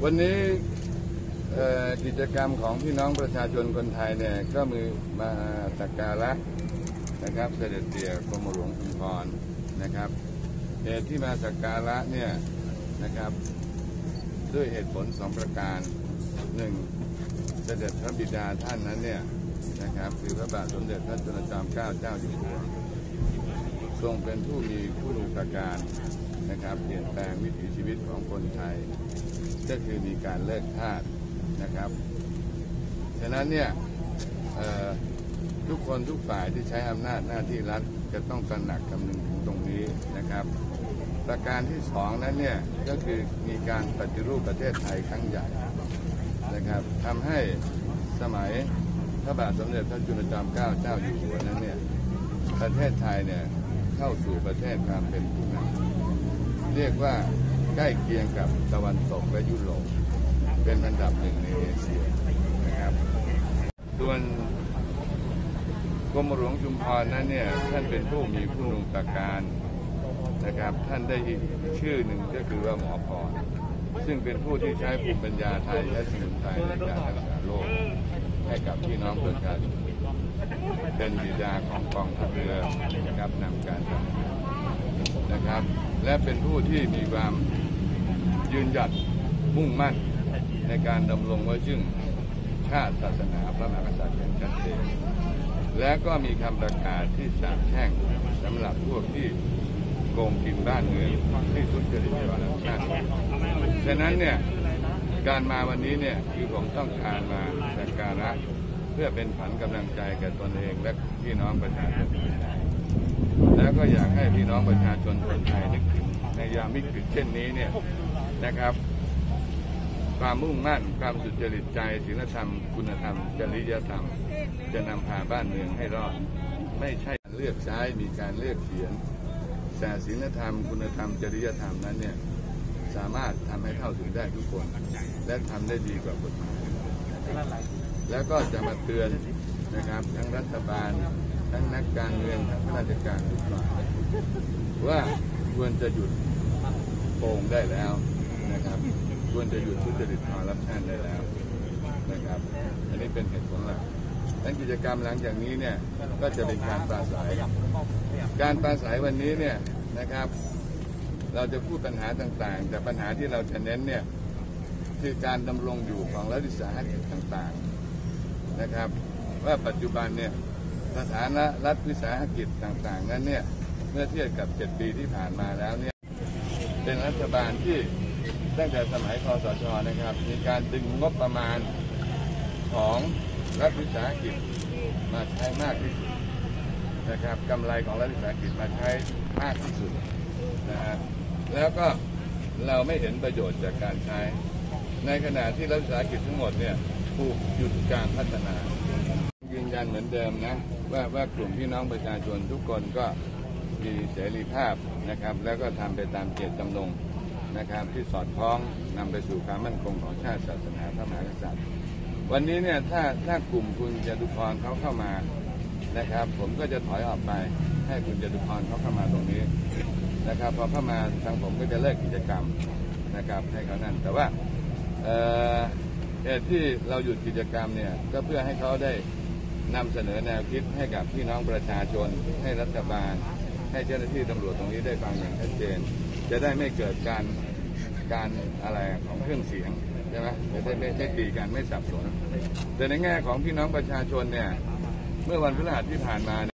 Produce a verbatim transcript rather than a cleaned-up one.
วันนี้กิจกรรมของพี่น้องประชาชนคนไทยเนี่ยก็มีมาสักการะนะครับเสด็จเตี่ยกรมหลวงชุมพรนะครับเหตุที่มาสักการะเนี่ยนะครับด้วยเหตุผลสองประการหนึ่งเสด็จพระบิดาท่านนั้นเนี่ยนะครับคือพระบาทสมเด็จพระจุลจอมเกล้าเจ้าอยู่หัวทรงเป็นผู้มีผู้รู้ประการนะครับเปลี่ยนแปลงวิถีชีวิตของคนไทยก็คือมีการเลิกทาสนะครับฉะนั้นเนี่ยทุกคนทุกฝ่ายที่ใช้อำนาจหน้าที่รัฐจะต้องตระหนักคำนึงถึงตรงนี้นะครับประการที่สองนั้นเนี่ยก็คือมีการปฏิรูปประเทศไทยครั้งใหญ่นะครับทำให้สมัยพระบาทสมเด็จพระจุลจอมเกล้าเจ้าอยู่หัวนั้นเนี่ยประเทศไทยเนี่ยเข้าสู่ประเทศความเป็นผู้นำเรียกว่าใกล้เคียงกับตะวันตกและยุโรปเป็นอันดับหนึ่งในเอเชียนะครับส่วนกรมหลวงชุมพรนั้นเนี่ยท่านเป็นผู้มีผู้รู้ประการนะครับท่านได้อีกชื่อหนึ่งก็คือว่าหมอพรซึ่งเป็นผู้ที่ใช้ภูมิปัญญาไทยและสมุนไพรในการรักษาโรคให้กับพี่น้องประชาชนเป็นบิดาของกองทัพเรือนะครับนำการทำนะครับและเป็นผู้ที่มีความยืนหยัดมุ่งมั่นในการดำรงไว้ซึ่งชาติศาสนาพระมหากษัตริย์อย่างชัดเจนและก็มีคำประกาศที่สาบแช่งสำหรับพวกที่โกงกินบ้านเมืองที่ทุจริตวาระชาติฉะนั้นเนี่ยการมาวันนี้เนี่ยคือผมต้องการมาสักการะเพื่อเป็นขวัญกำลังใจแก่ตนเองและพี่น้องประชาชนคนไทยแล้วก็อยากให้พี่น้องประชาชนคนไทยนึกถึงในยามวิกฤตเช่นนี้เนี่ยนะครับความมุ่งมั่นความสุจริตใจศีลธรรมคุณธรรมจริยธรรมจะนำพาบ้านเมืองให้รอดไม่ใช่เลือกใช้มีการเลือกเขียนแต่ศีลธรรมคุณธรรมจริยธรรมนั้นเนี่ยสามารถทำให้เข้าถึงได้ทุกคนและทำได้ดีกว่ากฎหมายแล้วก็จะมาเตือนนะครับทั้งรัฐบาลทั้งนักการเมืองทั้งข้าราชการทุกฝ่ายว่าควรจะหยุดโกงได้แล้วนะครับควรจะหยุดทุจริตคอร์รัปชันได้แล้วนะครับอันนี้เป็นเหตุผลหลักทั้งกิจกรรมหลังจากนี้เนี่ยก็จะเป็นการปราศัยการปราศัยวันนี้เนี่ยนะครับเราจะพูดปัญหาต่างๆแต่ปัญหาที่เราจะเน้นเนี่ยคือการดำรงอยู่ของรัฐวิสาหกิจต่างๆนะครับว่าปัจจุบันเนี่ยสถานะรัฐวิสาหกิจต่างๆนั้นเนี่ยเมื่อเทียบกับเจ็ดปีที่ผ่านมาแล้วเนี่ยเป็นรัฐบาลที่ตั้งแต่สมัยคสช.นะครับมีการดึงงบประมาณของรัฐวิสาหกิจมาใช้มากที่สุดนะครับกำไรของรัฐวิสาหกิจมาใช้มากที่สุดนะฮะแล้วก็เราไม่เห็นประโยชน์จากการใช้ในขณะที่รัฐวิสาหกิจทั้งหมดเนี่ยถูกหยุดการพัฒนายืนยันเหมือนเดิมนะว่าว่ากลุ่มพี่น้องประชาชนทุกคนก็มีเสรีภาพนะครับแล้วก็ทำไปตามเจตจำนงนะครับที่สอดคล้องนำไปสู่ความมั่นคงของชาติศาสนาพระมหากษัตริย์วันนี้เนี่ยถ้าถ้ากลุ่มคุณจตุพรเขาเข้ามานะครับผมก็จะถอยออกไปให้คุณจตุพรเขาเข้ามาตรงนี้นะครับพอเข้ามาทางผมก็จะเลิกกิจกรรมนะครับให้เขานั่นแต่ว่าเหตุที่เราหยุดกิจกรรมเนี่ยก็เพื่อให้เขาได้นำเสนอแนวคิดให้กับพี่น้องประชาชนให้รัฐบาลให้เจ้าหน้าที่ตำรวจตรงนี้ได้ฟังอย่างชัดเจนจะได้ไม่เกิดการการอะไรของเครื่องเสียงใช่ไหมจะได้ไม่ไม่ตีกันไม่สับสนแต่ในแง่ของพี่น้องประชาชนเนี่ยเมื่อวันพฤหัสที่ผ่านมา